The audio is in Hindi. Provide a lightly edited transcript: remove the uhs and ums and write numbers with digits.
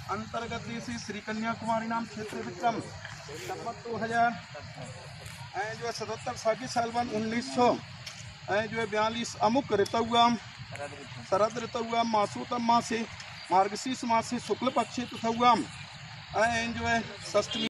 अंतर्गत देसी श्री कन्याकुमारी नाम क्षेत्र विक्रम संवत 2000 जो है 77 साकी सालवन 1900 जो है 42 अमुक ऋतुआम शरद ऋतुआम मासूतम मासे मार्गशीर्ष मासे शुक्ल पक्षे तथाम जो है षष्ठी